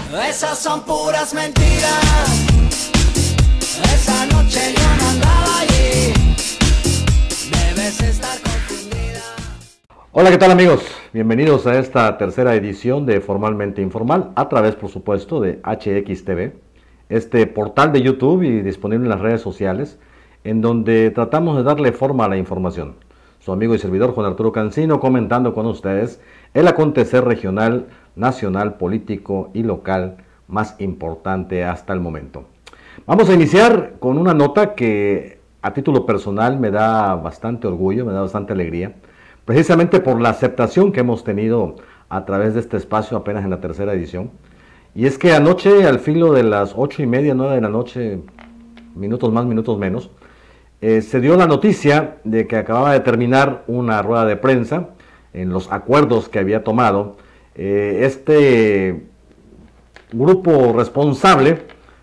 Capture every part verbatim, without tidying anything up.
Esas son puras mentiras. Esa noche yo no andaba allí. Debes estar confundida. Hola, ¿qué tal amigos? Bienvenidos a esta tercera edición de Formalmente Informal, a través, por supuesto, de H X T V, este portal de YouTube y disponible en las redes sociales, en donde tratamos de darle forma a la información. Su amigo y servidor Juan Arturo Cancino, comentando con ustedes el acontecer regional, nacional, político y local más importante hasta el momento. Vamos a iniciar con una nota que a título personal me da bastante orgullo, me da bastante alegría, precisamente por la aceptación que hemos tenido a través de este espacio apenas en la tercera edición. Y es que anoche, al filo de las ocho y media, nueve de la noche, minutos más, minutos menos, eh, se dio la noticia de que acababa de terminar una rueda de prensa en los acuerdos que había tomado eh, este grupo responsable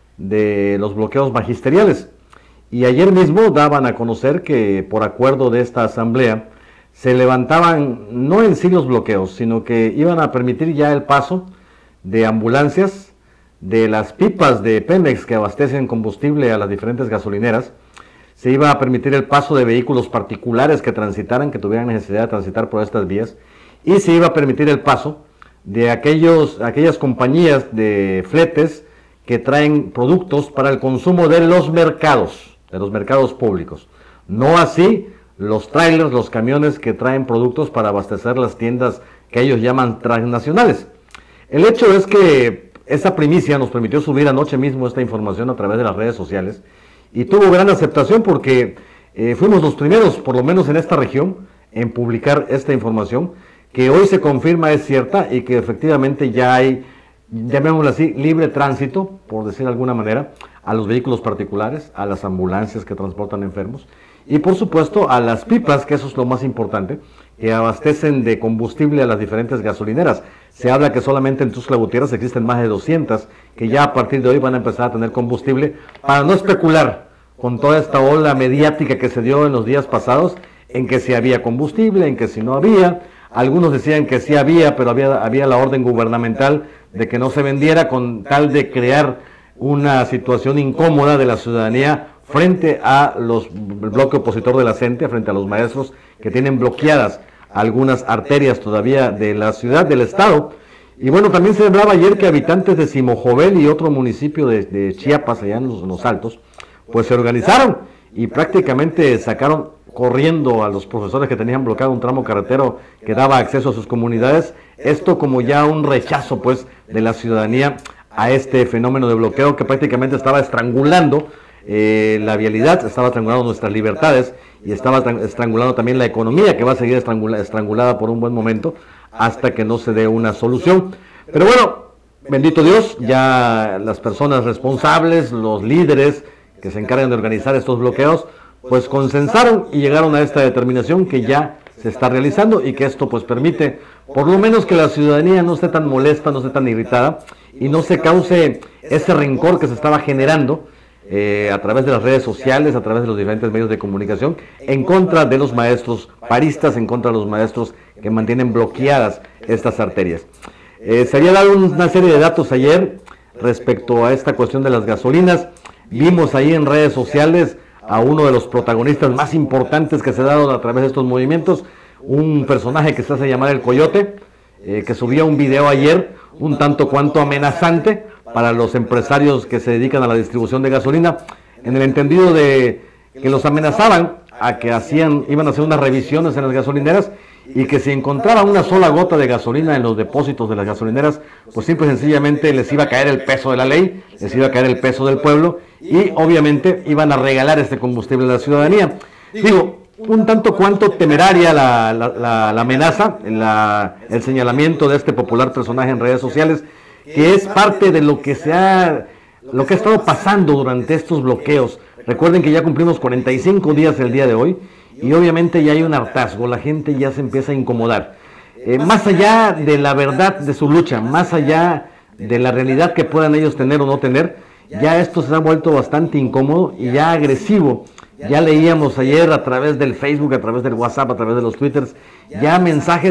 de los bloqueos magisteriales. Y ayer mismo daban a conocer que por acuerdo de esta asamblea se levantaban no en sí los bloqueos, sino que iban a permitir ya el paso de ambulancias, de las pipas de Pemex que abastecen combustible a las diferentes gasolineras. Se iba a permitir el paso de vehículos particulares que transitaran, que tuvieran necesidad de transitar por estas vías, y se iba a permitir el paso de aquellos, aquellas compañías de fletes que traen productos para el consumo de los mercados, de los mercados públicos. No así los trailers, los camiones que traen productos para abastecer las tiendas que ellos llaman transnacionales. El hecho es que esa primicia nos permitió subir anoche mismo esta información a través de las redes sociales y tuvo gran aceptación porque eh, fuimos los primeros, por lo menos en esta región, en publicar esta información que hoy se confirma es cierta y que efectivamente ya hay, llamémoslo así, libre tránsito, por decir de alguna manera, a los vehículos particulares, a las ambulancias que transportan enfermos y por supuesto a las pipas, que eso es lo más importante, que abastecen de combustible a las diferentes gasolineras. Se habla que solamente en Tuxtla Gutiérrez existen más de doscientas que ya a partir de hoy van a empezar a tener combustible, para no especular con toda esta ola mediática que se dio en los días pasados, en que si había combustible, en que si no había. Algunos decían que sí había, pero había, había la orden gubernamental de que no se vendiera con tal de crear una situación incómoda de la ciudadanía frente a los el bloque opositor de la C E N T E, frente a los maestros que tienen bloqueadas algunas arterias todavía de la ciudad, del estado. Y bueno, también se hablaba ayer que habitantes de Simojovel y otro municipio de, de Chiapas, allá en los, en los Altos, pues se organizaron y prácticamente sacaron corriendo a los profesores que tenían bloqueado un tramo carretero que daba acceso a sus comunidades, esto como ya un rechazo pues de la ciudadanía a este fenómeno de bloqueo que prácticamente estaba estrangulando eh, la vialidad, estaba estrangulando nuestras libertades y estaba estrangulando también la economía, que va a seguir estrangula, estrangulada por un buen momento hasta que no se dé una solución. Pero bueno, bendito Dios, ya las personas responsables, los líderes que se encargan de organizar estos bloqueos, pues consensaron y llegaron a esta determinación que ya se está realizando y que esto pues permite por lo menos que la ciudadanía no esté tan molesta, no esté tan irritada y no se cause ese rencor que se estaba generando eh, a través de las redes sociales, a través de los diferentes medios de comunicación, en contra de los maestros paristas, en contra de los maestros que mantienen bloqueadas estas arterias. Eh, se había dado una serie de datos ayer respecto a esta cuestión de las gasolinas. Vimos ahí en redes sociales a uno de los protagonistas más importantes que se ha dado a través de estos movimientos, un personaje que se hace llamar el Coyote, eh, que subió un video ayer un tanto cuanto amenazante para los empresarios que se dedican a la distribución de gasolina, en el entendido de que los amenazaban a que hacían, iban a hacer unas revisiones en las gasolineras y que si encontraban una sola gota de gasolina en los depósitos de las gasolineras, pues simple y sencillamente les iba a caer el peso de la ley, les iba a caer el peso del pueblo y obviamente iban a regalar este combustible a la ciudadanía. Digo, un tanto cuanto temeraria la, la, la, la amenaza, la, el señalamiento de este popular personaje en redes sociales, que es parte de lo que se ha, lo que ha estado pasando durante estos bloqueos. Recuerden que ya cumplimos cuarenta y cinco días el día de hoy y obviamente ya hay un hartazgo, la gente ya se empieza a incomodar. Eh, más allá de la verdad de su lucha, más allá de la realidad que puedan ellos tener o no tener, ya esto se ha vuelto bastante incómodo y ya agresivo. Ya leíamos ayer a través del Facebook, a través del WhatsApp, a través de los Twitters, ya mensajes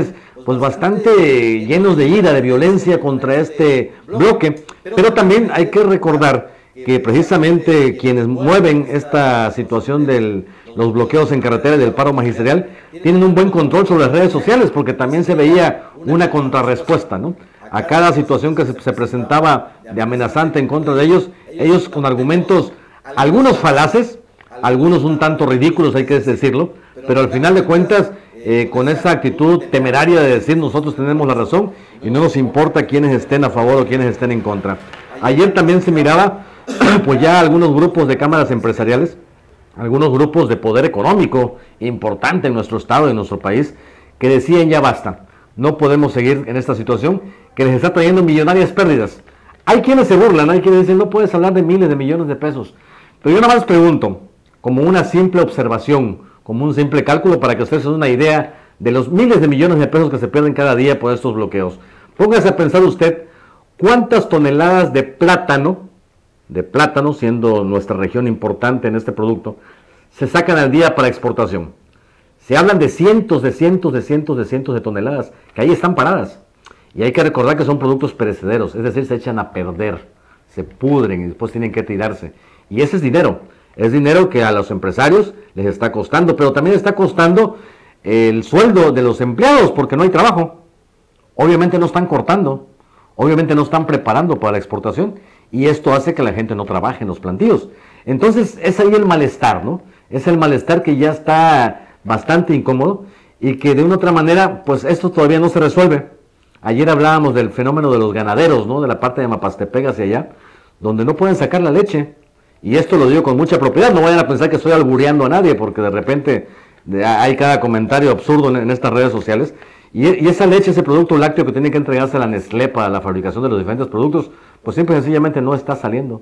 pues bastante llenos de ira, de violencia contra este bloque, pero también hay que recordar que precisamente quienes mueven esta situación de los bloqueos en carretera y del paro magisterial tienen un buen control sobre las redes sociales, porque también se veía una contrarrespuesta, ¿no? A cada situación que se, se presentaba de amenazante en contra de ellos, ellos con argumentos, algunos falaces, algunos un tanto ridículos, hay que decirlo, pero al final de cuentas, eh, con esa actitud temeraria de decir nosotros tenemos la razón y no nos importa quiénes estén a favor o quiénes estén en contra. Ayer también se miraba, pues ya algunos grupos de cámaras empresariales, algunos grupos de poder económico importante en nuestro estado, en nuestro país, que decían ya basta, no podemos seguir en esta situación que les está trayendo millonarias pérdidas. Hay quienes se burlan, hay quienes dicen no puedes hablar de miles de millones de pesos, pero yo nada más pregunto, como una simple observación, como un simple cálculo para que ustedes se den una idea de los miles de millones de pesos que se pierden cada día por estos bloqueos. Póngase a pensar usted cuántas toneladas de plátano, de plátano siendo nuestra región importante en este producto, se sacan al día para exportación. Se hablan de cientos, de cientos, de cientos, de cientos de toneladas que ahí están paradas. Y hay que recordar que son productos perecederos, es decir, se echan a perder, se pudren y después tienen que tirarse. Y ese es dinero. Es dinero que a los empresarios les está costando, pero también está costando el sueldo de los empleados porque no hay trabajo. Obviamente no están cortando, obviamente no están preparando para la exportación y esto hace que la gente no trabaje en los plantíos. Entonces es ahí el malestar, ¿no? Es el malestar que ya está bastante incómodo y que de una otra manera, pues esto todavía no se resuelve. Ayer hablábamos del fenómeno de los ganaderos, ¿no? De la parte de Mapastepec hacia allá, donde no pueden sacar la leche. Y esto lo digo con mucha propiedad, no vayan a pensar que estoy albureando a nadie, porque de repente hay cada comentario absurdo en, en estas redes sociales. Y, y esa leche, ese producto lácteo que tiene que entregarse a la Nestlé para la fabricación de los diferentes productos, pues simple y sencillamente no está saliendo.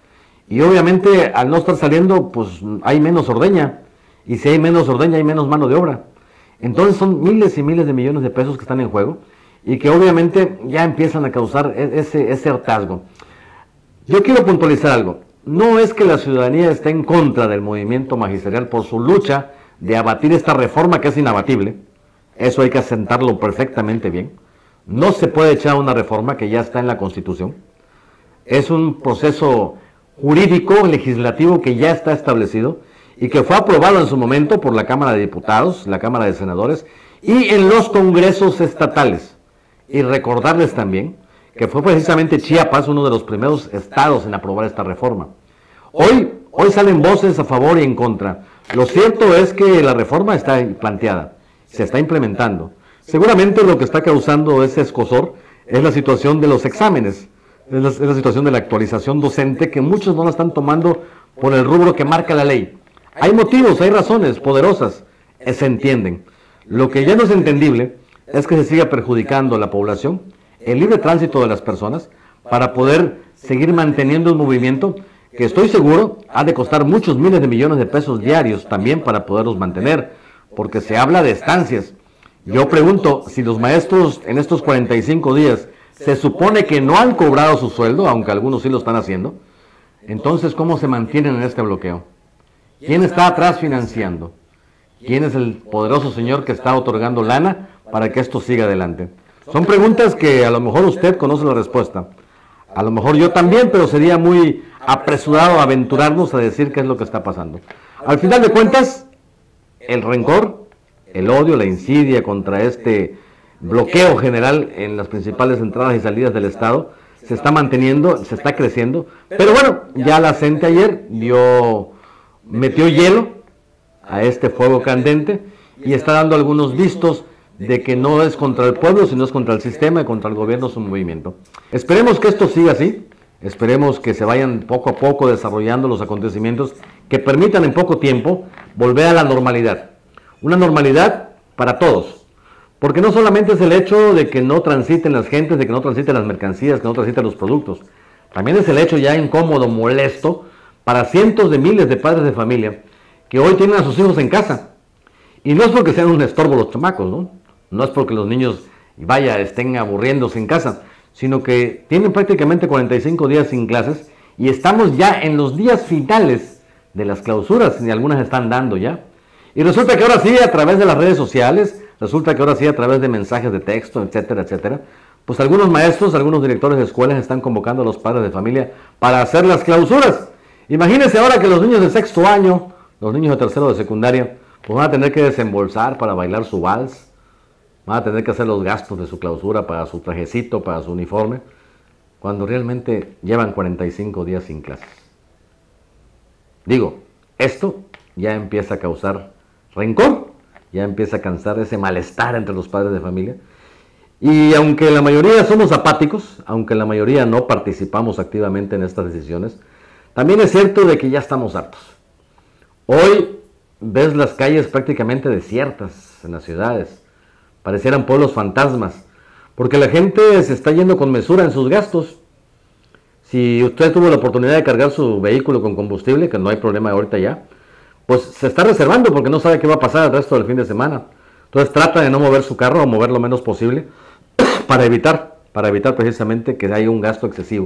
Y obviamente al no estar saliendo, pues hay menos ordeña. Y si hay menos ordeña, hay menos mano de obra. Entonces son miles y miles de millones de pesos que están en juego y que obviamente ya empiezan a causar ese, ese hartazgo. Yo quiero puntualizar algo. No es que la ciudadanía esté en contra del movimiento magisterial por su lucha de abatir esta reforma que es inabatible. Eso hay que asentarlo perfectamente bien. No se puede echar una reforma que ya está en la Constitución. Es un proceso jurídico, legislativo que ya está establecido y que fue aprobado en su momento por la Cámara de Diputados, la Cámara de Senadores y en los congresos estatales. Y recordarles también que fue precisamente Chiapas uno de los primeros estados en aprobar esta reforma. Hoy, hoy salen voces a favor y en contra. Lo cierto es que la reforma está planteada, se está implementando. Seguramente lo que está causando ese escozor es la situación de los exámenes, es la, es la situación de la actualización docente, que muchos no la están tomando por el rubro que marca la ley. Hay motivos, hay razones poderosas, se entienden. Lo que ya no es entendible es que se siga perjudicando a la población, el libre tránsito de las personas, para poder seguir manteniendo un movimiento que estoy seguro ha de costar muchos miles de millones de pesos diarios también para poderlos mantener, porque se habla de estancias. Yo pregunto, si los maestros en estos cuarenta y cinco días se supone que no han cobrado su sueldo, aunque algunos sí lo están haciendo, entonces ¿cómo se mantienen en este bloqueo? ¿Quién está atrás financiando? ¿Quién es el poderoso señor que está otorgando lana para que esto siga adelante? Son preguntas que a lo mejor usted conoce la respuesta. A lo mejor yo también, pero sería muy apresurado aventurarnos a decir qué es lo que está pasando. Al final de cuentas, el rencor, el odio, la insidia contra este bloqueo general en las principales entradas y salidas del Estado se está manteniendo, se está creciendo. Pero bueno, ya la gente ayer dio, metió hielo a este fuego candente y está dando algunos vistos de que no es contra el pueblo, sino es contra el sistema y contra el gobierno su movimiento. Esperemos que esto siga así, esperemos que se vayan poco a poco desarrollando los acontecimientos que permitan en poco tiempo volver a la normalidad. Una normalidad para todos, porque no solamente es el hecho de que no transiten las gentes, de que no transiten las mercancías, que no transiten los productos, también es el hecho ya incómodo, molesto, para cientos de miles de padres de familia que hoy tienen a sus hijos en casa. Y no es porque sean un estorbo los chamacos, ¿no? No es porque los niños, vaya, estén aburriéndose en casa, sino que tienen prácticamente cuarenta y cinco días sin clases y estamos ya en los días finales de las clausuras y algunas están dando ya. Y resulta que ahora sí, a través de las redes sociales, Resulta que ahora sí, a través de mensajes de texto, etcétera, etcétera, pues algunos maestros, algunos directores de escuelas están convocando a los padres de familia para hacer las clausuras. Imagínense ahora que los niños de sexto año, los niños de tercero de secundaria, pues van a tener que desembolsar para bailar su vals, van a tener que hacer los gastos de su clausura para su trajecito, para su uniforme, cuando realmente llevan cuarenta y cinco días sin clases. Digo, esto ya empieza a causar rencor, ya empieza a causar ese malestar entre los padres de familia. Y aunque la mayoría somos apáticos, aunque la mayoría no participamos activamente en estas decisiones, también es cierto de que ya estamos hartos. Hoy ves las calles prácticamente desiertas en las ciudades, parecieran pueblos fantasmas, porque la gente se está yendo con mesura en sus gastos. Si usted tuvo la oportunidad de cargar su vehículo con combustible, que no hay problema ahorita ya, pues se está reservando porque no sabe qué va a pasar el resto del fin de semana. Entonces trata de no mover su carro o mover lo menos posible para evitar, para evitar precisamente que haya un gasto excesivo.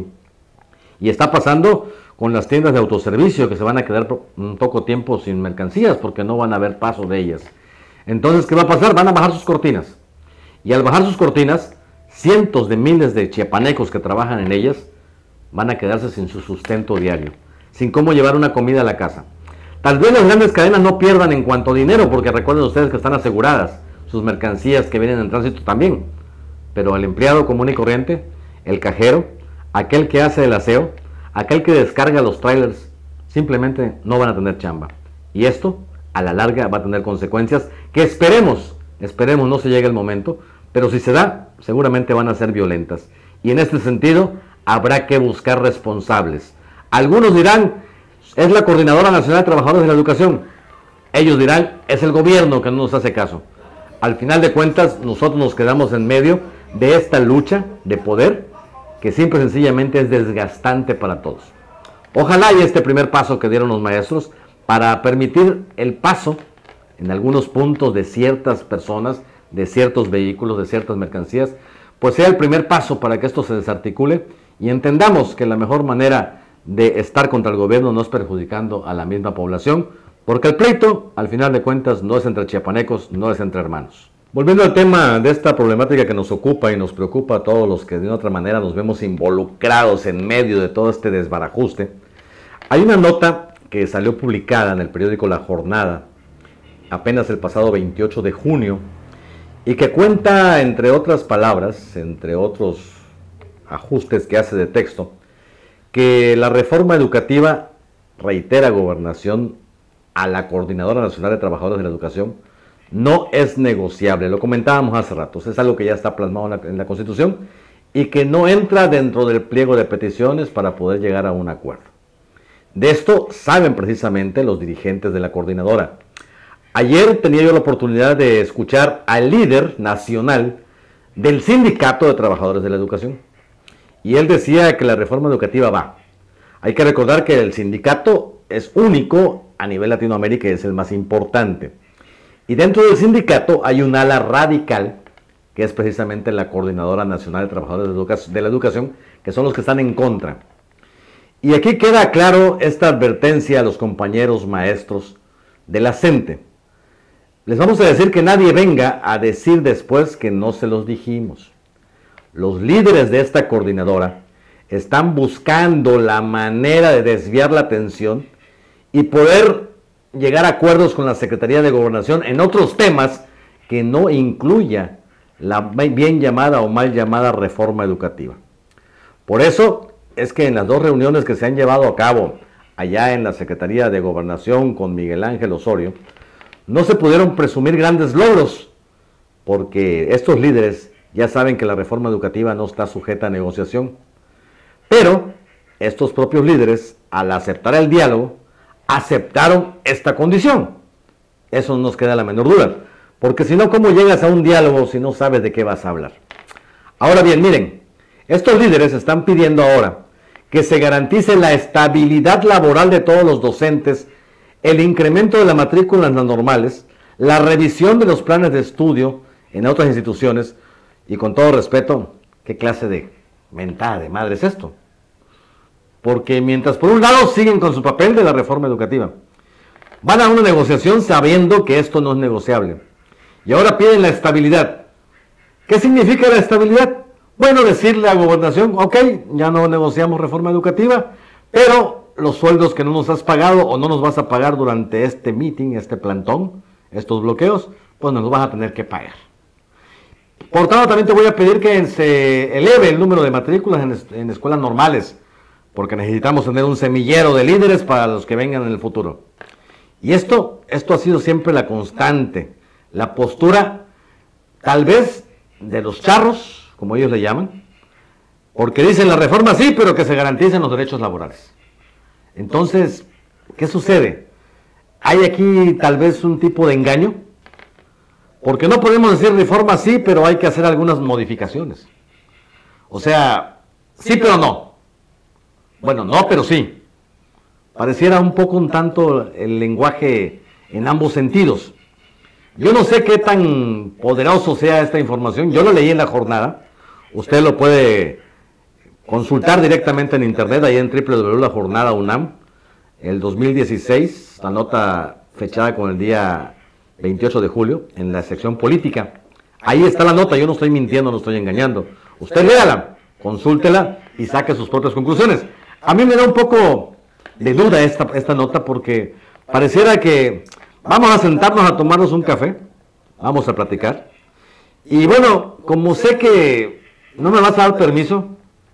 Y está pasando con las tiendas de autoservicio, que se van a quedar un poco tiempo sin mercancías porque no van a haber paso de ellas. Entonces, ¿qué va a pasar? Van a bajar sus cortinas. Y al bajar sus cortinas, cientos de miles de chiapanecos que trabajan en ellas van a quedarse sin su sustento diario, sin cómo llevar una comida a la casa. Tal vez las grandes cadenas no pierdan en cuanto a dinero, porque recuerden ustedes que están aseguradas sus mercancías que vienen en tránsito también. Pero el empleado común y corriente, el cajero, aquel que hace el aseo, aquel que descarga los trailers, simplemente no van a tener chamba. Y esto, a la larga, va a tener consecuencias que esperemos, esperemos no se llegue el momento, pero si se da, seguramente van a ser violentas. Y en este sentido, habrá que buscar responsables. Algunos dirán, es la Coordinadora Nacional de Trabajadores de la Educación. Ellos dirán, es el gobierno que no nos hace caso. Al final de cuentas, nosotros nos quedamos en medio de esta lucha de poder que simple y sencillamente es desgastante para todos. Ojalá y este primer paso que dieron los maestros para permitir el paso en algunos puntos de ciertas personas, de ciertos vehículos, de ciertas mercancías, pues sea el primer paso para que esto se desarticule y entendamos que la mejor manera de estar contra el gobierno no es perjudicando a la misma población, porque el pleito, al final de cuentas, no es entre chiapanecos, no es entre hermanos. Volviendo al tema de esta problemática que nos ocupa y nos preocupa a todos los que de otra manera nos vemos involucrados en medio de todo este desbarajuste, hay una nota que salió publicada en el periódico La Jornada apenas el pasado veintiocho de junio y que cuenta, entre otras palabras, entre otros ajustes que hace de texto, que la reforma educativa, reitera Gobernación a la Coordinadora Nacional de Trabajadores de la Educación, no es negociable. Lo comentábamos hace rato, es algo que ya está plasmado en la, en la Constitución y que no entra dentro del pliego de peticiones para poder llegar a un acuerdo. De esto saben precisamente los dirigentes de la coordinadora. Ayer tenía yo la oportunidad de escuchar al líder nacional del Sindicato de Trabajadores de la Educación. Y él decía que la reforma educativa va. Hay que recordar que el sindicato es único a nivel Latinoamérica y es el más importante. Y dentro del sindicato hay un ala radical, que es precisamente la Coordinadora Nacional de Trabajadores de, Educa- de la Educación, que son los que están en contra. Y aquí queda claro esta advertencia a los compañeros maestros de la CENTE. Les vamos a decir que nadie venga a decir después que no se los dijimos. Los líderes de esta coordinadora están buscando la manera de desviar la atención y poder llegar a acuerdos con la Secretaría de Gobernación en otros temas que no incluya la bien llamada o mal llamada reforma educativa. Por eso es que en las dos reuniones que se han llevado a cabo allá en la Secretaría de Gobernación con Miguel Ángel Osorio, no se pudieron presumir grandes logros, porque estos líderes ya saben que la reforma educativa no está sujeta a negociación. Pero estos propios líderes, al aceptar el diálogo, aceptaron esta condición. Eso no nos queda la menor duda, porque si no, ¿cómo llegas a un diálogo si no sabes de qué vas a hablar? Ahora bien, miren, estos líderes están pidiendo ahora que se garantice la estabilidad laboral de todos los docentes, el incremento de la matrícula en las normales, la revisión de los planes de estudio en otras instituciones, y con todo respeto, ¿qué clase de mentada de madre es esto? Porque mientras por un lado siguen con su papel de la reforma educativa, van a una negociación sabiendo que esto no es negociable. Y ahora piden la estabilidad. ¿Qué significa la estabilidad? Bueno, decirle a Gobernación, ok, ya no negociamos reforma educativa, pero los sueldos que no nos has pagado o no nos vas a pagar durante este meeting, este plantón, estos bloqueos, pues nos los vas a tener que pagar. Por tanto, también te voy a pedir que se eleve el número de matrículas en, es, en escuelas normales, porque necesitamos tener un semillero de líderes para los que vengan en el futuro. Y esto, esto ha sido siempre la constante, la postura, tal vez, de los charros, como ellos le llaman, porque dicen la reforma sí, pero que se garanticen los derechos laborales. Entonces, ¿qué sucede? Hay aquí tal vez un tipo de engaño, porque no podemos decir reforma sí, pero hay que hacer algunas modificaciones. O sea, sí, pero no. Bueno, no, pero sí. Pareciera un poco un tanto el lenguaje en ambos sentidos. Yo no sé qué tan poderoso sea esta información. Yo lo leí en la jornada. Usted lo puede consultar directamente en internet, ahí en doble u doble u doble u punto la jornada UNAM, el dos mil dieciséis, la nota fechada con el día veintiocho de julio, en la sección política. Ahí está la nota, yo no estoy mintiendo, no estoy engañando. Usted léala, consúltela y saque sus propias conclusiones. A mí me da un poco de duda esta, esta nota porque pareciera que vamos a sentarnos a tomarnos un café, vamos a platicar. Y bueno, como sé que no me vas a dar permiso,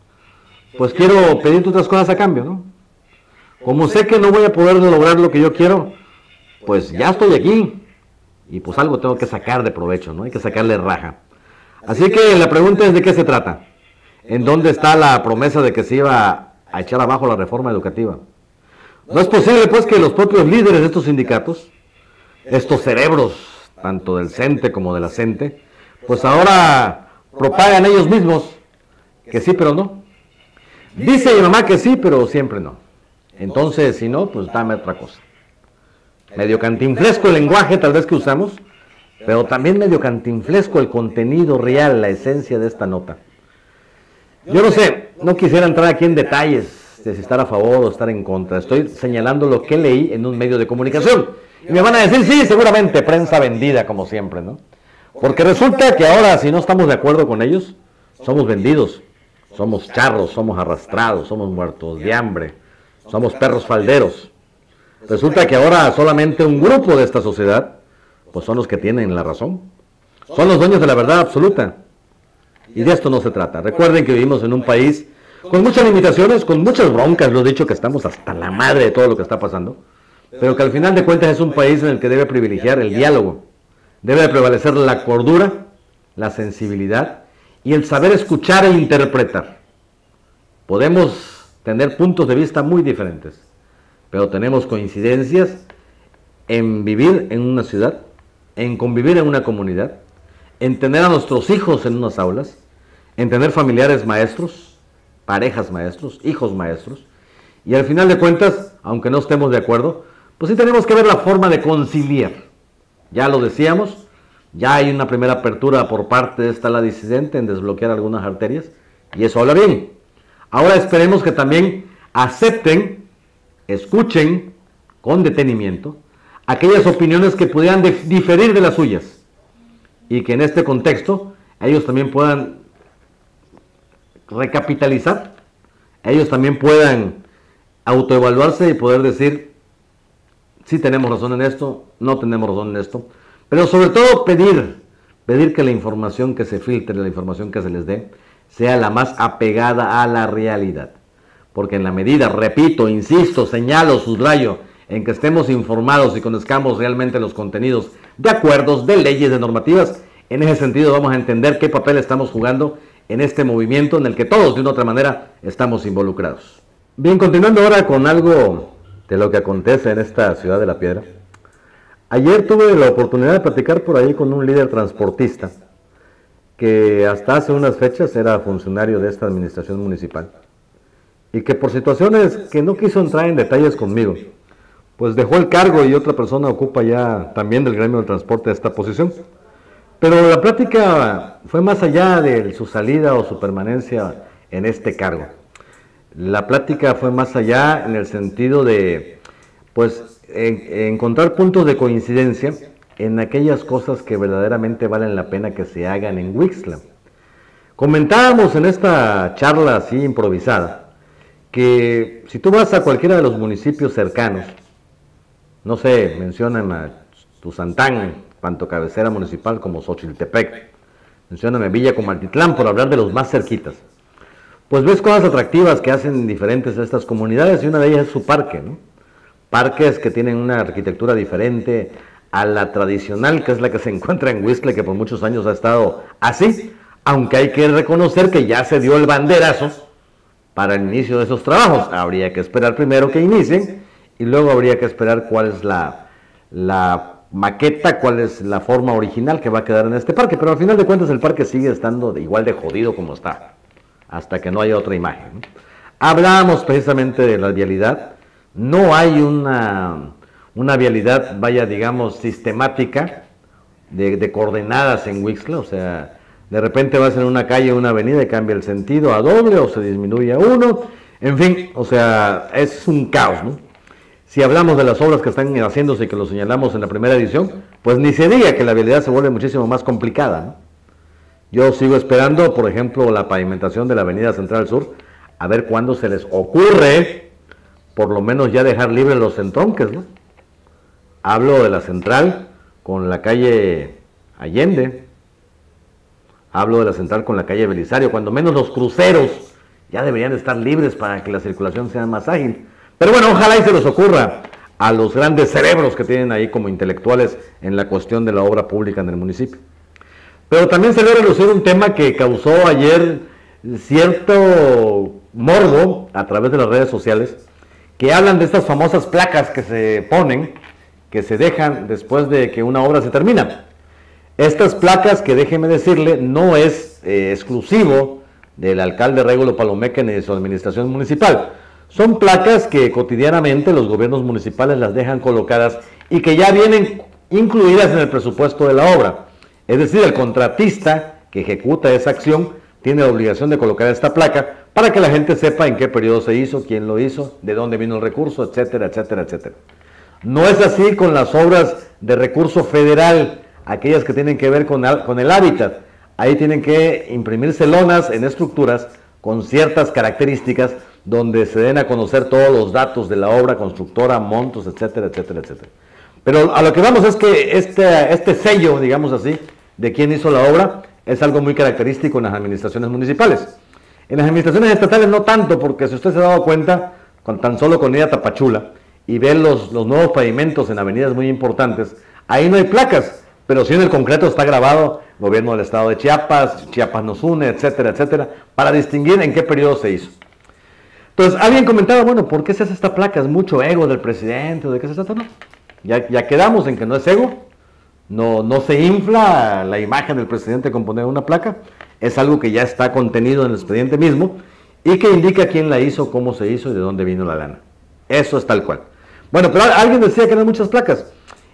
pues quiero pedirte otras cosas a cambio, ¿no? Como sé que no voy a poder lograr lo que yo quiero, pues ya estoy aquí. Y pues algo tengo que sacar de provecho, ¿no? Hay que sacarle raja. Así que la pregunta es: ¿de qué se trata? ¿En dónde está la promesa de que se iba a echar abajo la reforma educativa? No es posible, pues, que los propios líderes de estos sindicatos, estos cerebros, tanto del CENTE como de la CENTE, pues ahora propagan ellos mismos que sí, pero no. Dice mi mamá que sí, pero siempre no. Entonces, si no, pues dame otra cosa. Medio cantinflesco el lenguaje tal vez que usamos, pero también medio cantinflesco el contenido real, la esencia de esta nota. Yo no sé, no quisiera entrar aquí en detalles de si estar a favor o estar en contra. Estoy señalando lo que leí en un medio de comunicación. Y me van a decir, sí, seguramente prensa vendida como siempre, ¿no? Porque resulta que ahora, si no estamos de acuerdo con ellos, somos vendidos, somos charros, somos arrastrados, somos muertos de hambre, somos perros falderos. Resulta que ahora solamente un grupo de esta sociedad, pues son los que tienen la razón. Son los dueños de la verdad absoluta. Y de esto no se trata. Recuerden que vivimos en un país con muchas limitaciones, con muchas broncas. Lo he dicho que estamos hasta la madre de todo lo que está pasando. Pero que al final de cuentas es un país en el que debe privilegiar el diálogo. Debe de prevalecer la cordura, la sensibilidad y el saber escuchar e interpretar. Podemos tener puntos de vista muy diferentes, pero tenemos coincidencias en vivir en una ciudad, en convivir en una comunidad, en tener a nuestros hijos en unas aulas, en tener familiares maestros, parejas maestros, hijos maestros, y al final de cuentas, aunque no estemos de acuerdo, pues sí tenemos que ver la forma de conciliar. Ya lo decíamos, ya hay una primera apertura por parte de esta ala disidente en desbloquear algunas arterias, y eso habla bien. Ahora esperemos que también acepten, escuchen con detenimiento aquellas opiniones que pudieran diferir de las suyas y que en este contexto ellos también puedan recapitalizar, ellos también puedan autoevaluarse y poder decir si tenemos razón en esto, no tenemos razón en esto, pero sobre todo pedir, pedir que la información que se filtre, la información que se les dé, sea la más apegada a la realidad. Porque en la medida, repito, insisto, señalo, subrayo, en que estemos informados y conozcamos realmente los contenidos de acuerdos, de leyes, de normativas, en ese sentido vamos a entender qué papel estamos jugando en este movimiento en el que todos de una u otra manera estamos involucrados. Bien, continuando ahora con algo de lo que acontece en esta ciudad de La Piedra. Ayer tuve la oportunidad de platicar por ahí con un líder transportista que hasta hace unas fechas era funcionario de esta administración municipal y que por situaciones que no quiso entrar en detalles conmigo, pues dejó el cargo y otra persona ocupa ya también del gremio del transporte esta posición. Pero la plática fue más allá de su salida o su permanencia en este cargo. La plática fue más allá en el sentido de, pues, en, encontrar puntos de coincidencia en aquellas cosas que verdaderamente valen la pena que se hagan en Huixtla. Comentábamos en esta charla así improvisada que si tú vas a cualquiera de los municipios cercanos, no sé, mencionan a Tuzantán, tanto cabecera municipal como Xochiltepec, mencionan a Villa Comaltitlán, por hablar de los más cerquitas, pues ves cosas atractivas que hacen diferentes a estas comunidades, y una de ellas es su parque, ¿no? Parques que tienen una arquitectura diferente a la tradicional, que es la que se encuentra en Huixtla, que por muchos años ha estado así, aunque hay que reconocer que ya se dio el banderazo para el inicio de esos trabajos. Habría que esperar primero que inicien, y luego habría que esperar cuál es la, la maqueta, cuál es la forma original que va a quedar en este parque, pero al final de cuentas el parque sigue estando de igual de jodido como está, hasta que no haya otra imagen, ¿no? Hablábamos precisamente de la vialidad. No hay una, una vialidad, vaya, digamos, sistemática de, de coordenadas en Huixtla. O sea, de repente vas en una calle, una avenida y cambia el sentido a doble o se disminuye a uno. En fin, o sea, es un caos, ¿no? Si hablamos de las obras que están haciéndose y que lo señalamos en la primera edición, pues ni se diga que la vialidad se vuelve muchísimo más complicada, ¿no? Yo sigo esperando, por ejemplo, la pavimentación de la avenida Central Sur, a ver cuándo se les ocurre por lo menos ya dejar libres los entronques, ¿no? Hablo de la central con la calle Allende, hablo de la central con la calle Belisario, cuando menos los cruceros ya deberían estar libres para que la circulación sea más ágil. Pero bueno, ojalá y se les ocurra a los grandes cerebros que tienen ahí como intelectuales en la cuestión de la obra pública en el municipio. Pero también se debe relucir un tema que causó ayer cierto morbo a través de las redes sociales, que hablan de estas famosas placas que se ponen, que se dejan después de que una obra se termina. Estas placas, que déjeme decirle, no es eh, exclusivo del alcalde Régulo Palomeque ni de su administración municipal. Son placas que cotidianamente los gobiernos municipales las dejan colocadas y que ya vienen incluidas en el presupuesto de la obra. Es decir, el contratista que ejecuta esa acción tiene la obligación de colocar esta placa para que la gente sepa en qué periodo se hizo, quién lo hizo, de dónde vino el recurso, etcétera, etcétera, etcétera. No es así con las obras de recurso federal, aquellas que tienen que ver con el, con el hábitat. Ahí tienen que imprimirse lonas en estructuras con ciertas características donde se den a conocer todos los datos de la obra, constructora, montos, etcétera, etcétera, etcétera. Pero a lo que vamos es que este, este sello, digamos así, de quién hizo la obra, es algo muy característico en las administraciones municipales. En las administraciones estatales no tanto, porque si usted se ha dado cuenta, con tan solo con ir a Tapachula y ver los, los nuevos pavimentos en avenidas muy importantes, ahí no hay placas, pero sí en el concreto está grabado gobierno del estado de Chiapas, Chiapas nos une, etcétera, etcétera, para distinguir en qué periodo se hizo. Entonces, alguien comentaba, bueno, ¿por qué se hace esta placa? ¿Es mucho ego del presidente o de qué se trata? No, ya, ya quedamos en que no es ego, no, no se infla la imagen del presidente con poner una placa, es algo que ya está contenido en el expediente mismo y que indica quién la hizo, cómo se hizo y de dónde vino la lana. Eso es tal cual. Bueno, pero alguien decía que eran muchas placas.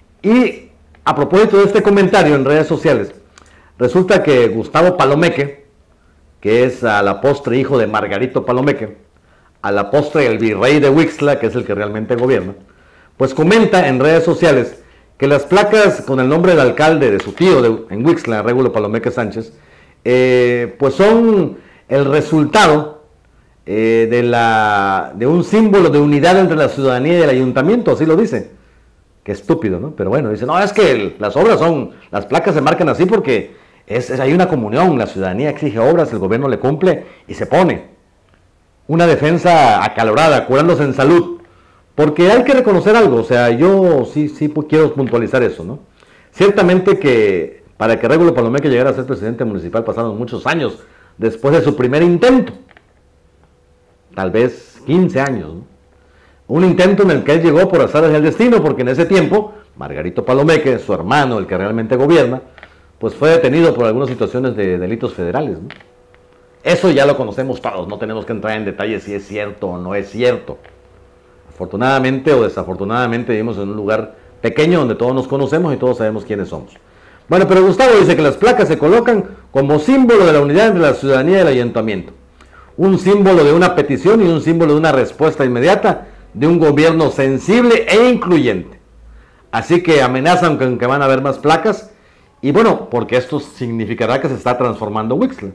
Y a propósito de este comentario en redes sociales, resulta que Gustavo Palomeque, que es a la postre hijo de Margarito Palomeque, a la postre el virrey de Huixtla, que es el que realmente gobierna, pues comenta en redes sociales que las placas con el nombre del alcalde de su tío de, en Huixtla, Régulo Palomeque Sánchez, eh, pues son el resultado eh, de, la, de un símbolo de unidad entre la ciudadanía y el ayuntamiento, así lo dice. Qué estúpido, ¿no? Pero bueno, dice, no, es que el, las obras son, las placas se marcan así porque es, es, hay una comunión, la ciudadanía exige obras, el gobierno le cumple y se pone. Una defensa acalorada, curándose en salud. Porque hay que reconocer algo, o sea, yo sí, sí quiero puntualizar eso, ¿no? Ciertamente que para que Régulo Palomeque llegara a ser presidente municipal pasaron muchos años después de su primer intento. Tal vez quince años, ¿no? Un intento en el que él llegó por azares del destino, porque en ese tiempo, Margarito Palomeque, su hermano, el que realmente gobierna, pues fue detenido por algunas situaciones de delitos federales, ¿no? Eso ya lo conocemos todos, no tenemos que entrar en detalles si es cierto o no es cierto. Afortunadamente o desafortunadamente vivimos en un lugar pequeño donde todos nos conocemos y todos sabemos quiénes somos. Bueno, pero Gustavo dice que las placas se colocan como símbolo de la unidad entre la ciudadanía y el ayuntamiento. Un símbolo de una petición y un símbolo de una respuesta inmediata de un gobierno sensible e incluyente. Así que amenazan con que van a haber más placas. Y bueno, porque esto significará que se está transformando Wixla.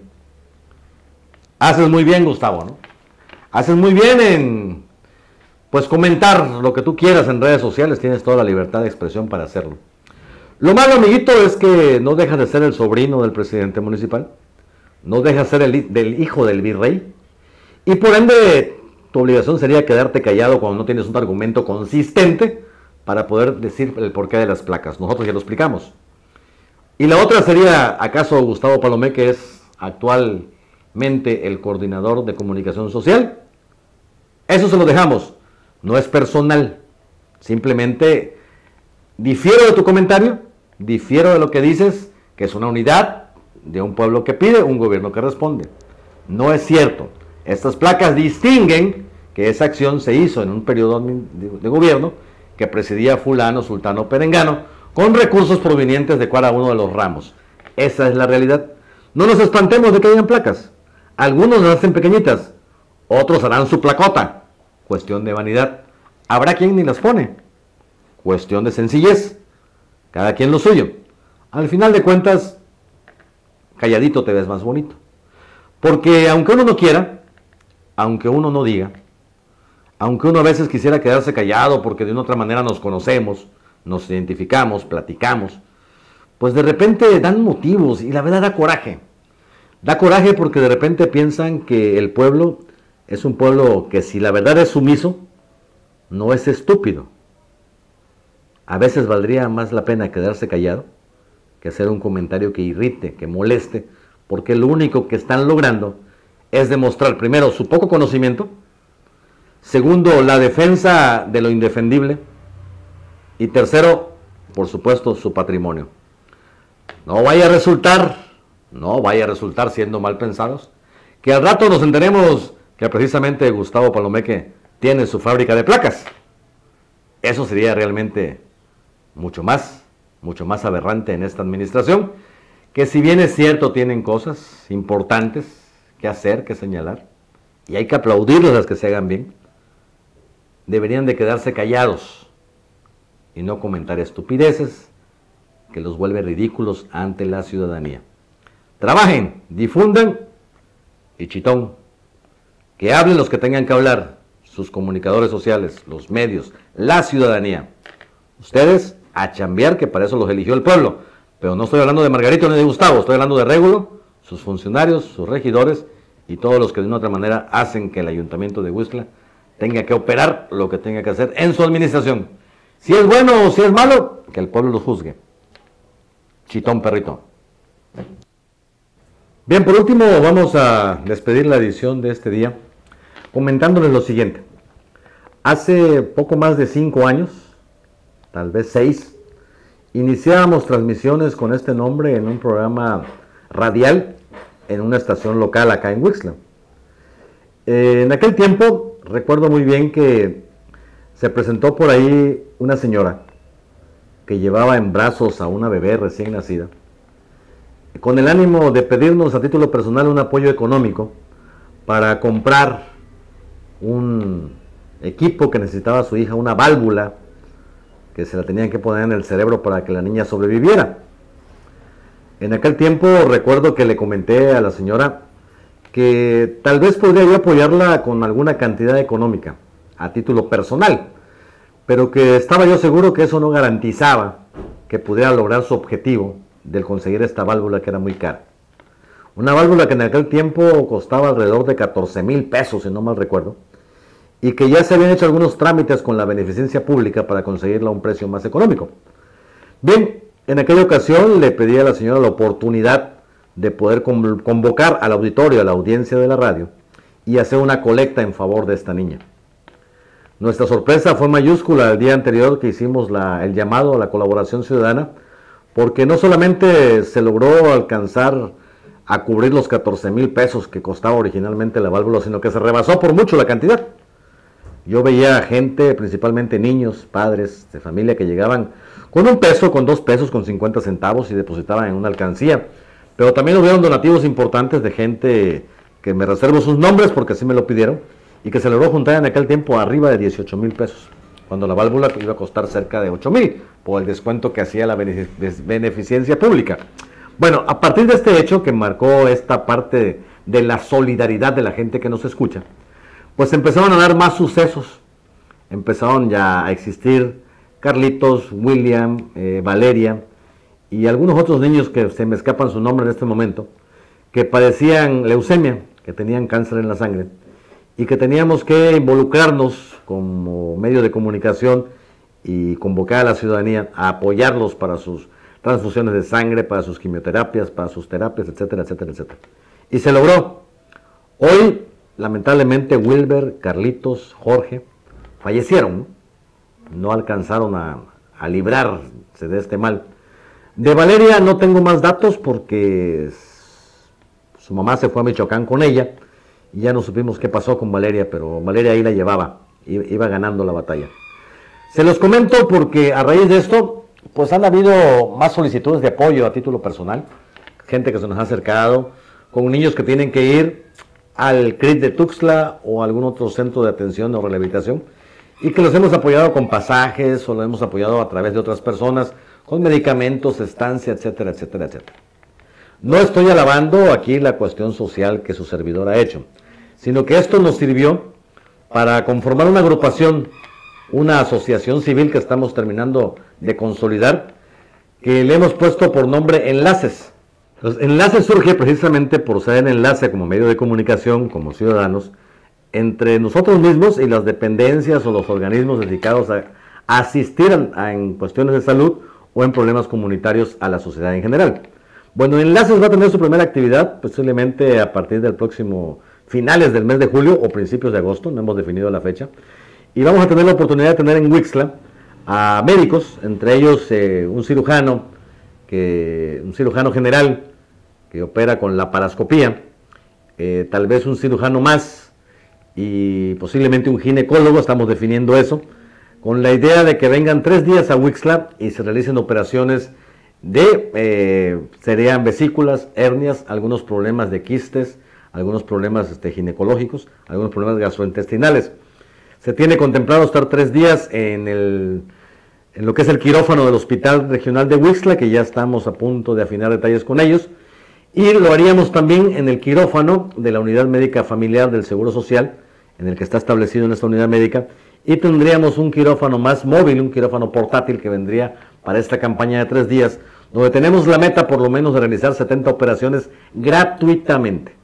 Haces muy bien, Gustavo, ¿no? Haces muy bien en, pues, comentar lo que tú quieras en redes sociales. Tienes toda la libertad de expresión para hacerlo. Lo malo, amiguito, es que no dejas de ser el sobrino del presidente municipal. No dejas de ser el del hijo del virrey. Y por ende, tu obligación sería quedarte callado cuando no tienes un argumento consistente para poder decir el porqué de las placas. Nosotros ya lo explicamos. Y la otra sería, ¿acaso Gustavo Palomé, que es actualmente el coordinador de comunicación social? Eso se lo dejamos. No es personal. Simplemente difiero de tu comentario, difiero de lo que dices, que es una unidad de un pueblo que pide, un gobierno que responde. No es cierto. Estas placas distinguen que esa acción se hizo en un periodo de gobierno que presidía fulano, sultano, perengano, con recursos provenientes de cada uno de los ramos. Esa es la realidad. No nos espantemos de que hayan placas. Algunos las hacen pequeñitas, otros harán su placota. Cuestión de vanidad. Habrá quien ni las pone. Cuestión de sencillez. Cada quien lo suyo. Al final de cuentas, calladito te ves más bonito. Porque aunque uno no quiera, aunque uno no diga, aunque uno a veces quisiera quedarse callado porque de una otra manera nos conocemos, nos identificamos, platicamos, pues de repente dan motivos y la verdad da coraje. Da coraje porque de repente piensan que el pueblo es un pueblo que, si la verdad es sumiso, no es estúpido. A veces valdría más la pena quedarse callado que hacer un comentario que irrite, que moleste, porque lo único que están logrando es demostrar, primero, su poco conocimiento, segundo, la defensa de lo indefendible, y tercero, por supuesto, su patrimonio. No vaya a resultar, no vaya a resultar, siendo mal pensados, que al rato nos enteremos que precisamente Gustavo Palomeque tiene su fábrica de placas. Eso sería realmente mucho más, mucho más aberrante en esta administración, que si bien es cierto tienen cosas importantes que hacer, que señalar, y hay que aplaudirles las que se hagan bien, deberían de quedarse callados y no comentar estupideces que los vuelve ridículos ante la ciudadanía. Trabajen, difundan y chitón, que hablen los que tengan que hablar, sus comunicadores sociales, los medios, la ciudadanía. Ustedes a chambear, que para eso los eligió el pueblo. Pero no estoy hablando de Margarito ni de Gustavo, estoy hablando de Régulo, sus funcionarios, sus regidores y todos los que de una u otra manera hacen que el ayuntamiento de Huixla tenga que operar lo que tenga que hacer en su administración. Si es bueno o si es malo, que el pueblo lo juzgue. Chitón perrito. Bien, por último vamos a despedir la edición de este día comentándoles lo siguiente. Hace poco más de cinco años, tal vez seis, iniciábamos transmisiones con este nombre en un programa radial en una estación local acá en Huixla. Eh, en aquel tiempo recuerdo muy bien que se presentó por ahí una señora que llevaba en brazos a una bebé recién nacida, con el ánimo de pedirnos a título personal un apoyo económico para comprar un equipo que necesitaba su hija, una válvula que se la tenían que poner en el cerebro para que la niña sobreviviera. En aquel tiempo recuerdo que le comenté a la señora que tal vez podría yo apoyarla con alguna cantidad económica a título personal, pero que estaba yo seguro que eso no garantizaba que pudiera lograr su objetivo de conseguir esta válvula, que era muy cara. Una válvula que en aquel tiempo costaba alrededor de catorce mil pesos, si no mal recuerdo, y que ya se habían hecho algunos trámites con la beneficencia pública para conseguirla a un precio más económico. Bien, en aquella ocasión le pedí a la señora la oportunidad de poder convocar al auditorio, a la audiencia de la radio, y hacer una colecta en favor de esta niña. Nuestra sorpresa fue mayúscula el día anterior que hicimos la, el llamado a la colaboración ciudadana, porque no solamente se logró alcanzar a cubrir los catorce mil pesos que costaba originalmente la válvula, sino que se rebasó por mucho la cantidad. Yo veía gente, principalmente niños, padres de familia, que llegaban con un peso, con dos pesos, con cincuenta centavos y depositaban en una alcancía. Pero también hubieron donativos importantes de gente que me reservo sus nombres porque así me lo pidieron, y que se logró juntar en aquel tiempo arriba de dieciocho mil pesos. cuando la válvula iba a costar cerca de ocho mil por el descuento que hacía la beneficencia pública. Bueno, a partir de este hecho que marcó esta parte de, de la solidaridad de la gente que nos escucha, pues empezaron a dar más sucesos, empezaron ya a existir Carlitos, William, eh, Valeria y algunos otros niños que se me escapan su nombre en este momento, que padecían leucemia, que tenían cáncer en la sangre, y que teníamos que involucrarnos como medio de comunicación y convocar a la ciudadanía a apoyarlos para sus transfusiones de sangre, para sus quimioterapias, para sus terapias, etcétera, etcétera, etcétera. Y se logró. Hoy, lamentablemente, Wilber, Carlitos, Jorge, fallecieron, ¿no? No alcanzaron a, a librarse de este mal. De Valeria no tengo más datos porque su mamá se fue a Michoacán con ella y ya no supimos qué pasó con Valeria, pero Valeria ahí la llevaba, iba ganando la batalla. Se los comento porque a raíz de esto, pues han habido más solicitudes de apoyo a título personal, gente que se nos ha acercado, con niños que tienen que ir al C R I T de Tuxtla o a algún otro centro de atención o rehabilitación, y que los hemos apoyado con pasajes o los hemos apoyado a través de otras personas, con medicamentos, estancia, etcétera, etcétera, etcétera. No estoy alabando aquí la cuestión social que su servidor ha hecho, sino que esto nos sirvió para conformar una agrupación, una asociación civil que estamos terminando de consolidar, que le hemos puesto por nombre Enlaces. Los Enlaces surge precisamente por ser el enlace como medio de comunicación, como ciudadanos, entre nosotros mismos y las dependencias o los organismos dedicados a asistir a, a, en cuestiones de salud o en problemas comunitarios a la sociedad en general. Bueno, Enlaces va a tener su primera actividad posiblemente a partir del próximo finales del mes de julio o principios de agosto, no hemos definido la fecha, y vamos a tener la oportunidad de tener en Huixtla a médicos, entre ellos eh, un cirujano, que, un cirujano general que opera con la parascopía, eh, tal vez un cirujano más, y posiblemente un ginecólogo, estamos definiendo eso, con la idea de que vengan tres días a Huixtla y se realicen operaciones de, eh, serían vesículas, hernias, algunos problemas de quistes, algunos problemas este, ginecológicos, algunos problemas gastrointestinales. Se tiene contemplado estar tres días en, el, en lo que es el quirófano del Hospital Regional de Huixtla, que ya estamos a punto de afinar detalles con ellos, y lo haríamos también en el quirófano de la Unidad Médica Familiar del Seguro Social, en el que está establecido en esta unidad médica, y tendríamos un quirófano más móvil, un quirófano portátil que vendría para esta campaña de tres días, donde tenemos la meta por lo menos de realizar setenta operaciones gratuitamente.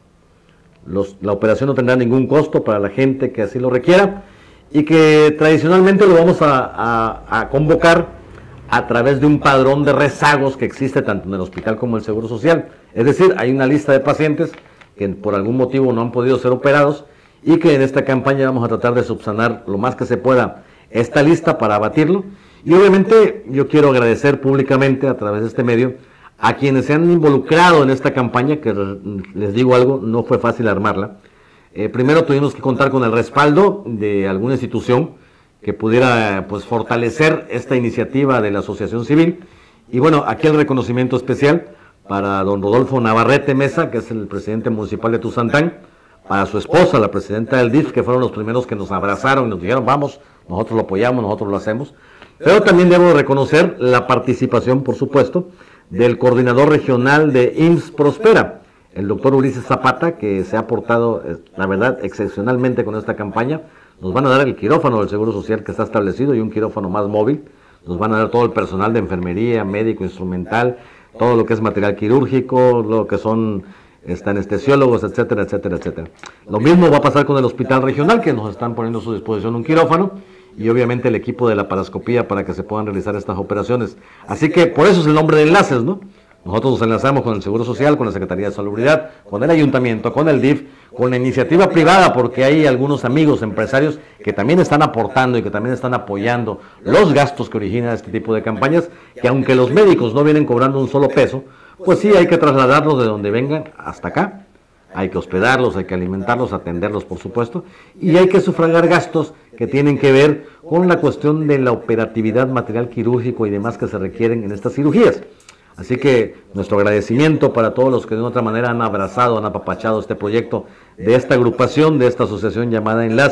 Los, la operación no tendrá ningún costo para la gente que así lo requiera, y que tradicionalmente lo vamos a, a, a convocar a través de un padrón de rezagos que existe tanto en el hospital como en el Seguro Social. Es decir, hay una lista de pacientes que por algún motivo no han podido ser operados y que en esta campaña vamos a tratar de subsanar lo más que se pueda esta lista para abatirlo. Y obviamente yo quiero agradecer públicamente a través de este medio a quienes se han involucrado en esta campaña, que les digo algo, no fue fácil armarla. Eh, primero tuvimos que contar con el respaldo de alguna institución que pudiera pues fortalecer esta iniciativa de la asociación civil. Y bueno, aquí el reconocimiento especial para don Rodolfo Navarrete Mesa, que es el presidente municipal de Tuzantán, para su esposa, la presidenta del D I F, que fueron los primeros que nos abrazaron y nos dijeron, vamos, nosotros lo apoyamos, nosotros lo hacemos. Pero también debo reconocer la participación, por supuesto, del coordinador regional de I M S S Prospera, el doctor Ulises Zapata, que se ha portado, la verdad, excepcionalmente con esta campaña. Nos van a dar el quirófano del Seguro Social que está establecido y un quirófano más móvil. Nos van a dar todo el personal de enfermería, médico, instrumental, todo lo que es material quirúrgico, lo que son este, anestesiólogos, etcétera, etcétera, etcétera. Lo mismo va a pasar con el hospital regional, que nos están poniendo a su disposición un quirófano, y obviamente el equipo de la parascopía para que se puedan realizar estas operaciones. Así que por eso es el nombre de Enlaces, ¿no? Nosotros nos enlazamos con el Seguro Social, con la Secretaría de Salubridad, con el Ayuntamiento, con el D I F, con la iniciativa privada, porque hay algunos amigos empresarios que también están aportando y que también están apoyando los gastos que originan este tipo de campañas, que aunque los médicos no vienen cobrando un solo peso, pues sí hay que trasladarlos de donde vengan hasta acá. Hay que hospedarlos, hay que alimentarlos, atenderlos, por supuesto, y hay que sufragar gastos que tienen que ver con la cuestión de la operatividad, material quirúrgico y demás que se requieren en estas cirugías. Así que nuestro agradecimiento para todos los que de otra manera han abrazado, han apapachado este proyecto de esta agrupación, de esta asociación llamada Enlaces,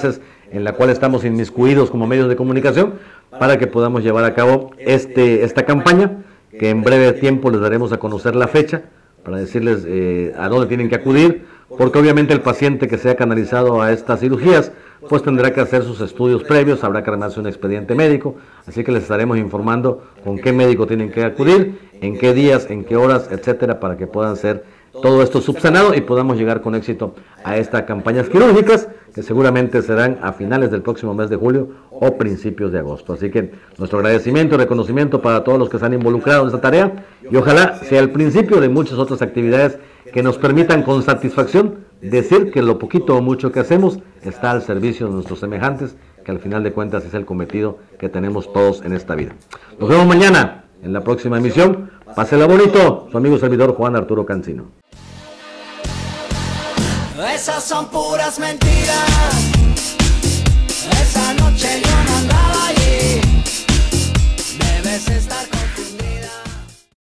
en la cual estamos inmiscuidos como medios de comunicación para que podamos llevar a cabo este, esta campaña, que en breve tiempo les daremos a conocer la fecha para decirles eh, a dónde tienen que acudir, porque obviamente el paciente que sea canalizado a estas cirugías pues tendrá que hacer sus estudios previos, habrá que armarse un expediente médico, así que les estaremos informando con qué médico tienen que acudir, en qué días, en qué horas, etcétera, para que puedan ser todo esto subsanado y podamos llegar con éxito a estas campañas quirúrgicas que seguramente serán a finales del próximo mes de julio o principios de agosto. Así que nuestro agradecimiento y reconocimiento para todos los que se han involucrado en esta tarea y ojalá sea el principio de muchas otras actividades que nos permitan con satisfacción decir que lo poquito o mucho que hacemos está al servicio de nuestros semejantes, que al final de cuentas es el cometido que tenemos todos en esta vida. Nos vemos mañana en la próxima emisión. Pásela bonito, su amigo y servidor Juan Arturo Cancino. Esas son puras mentiras. Esa noche yo no andaba allí. Debes estar con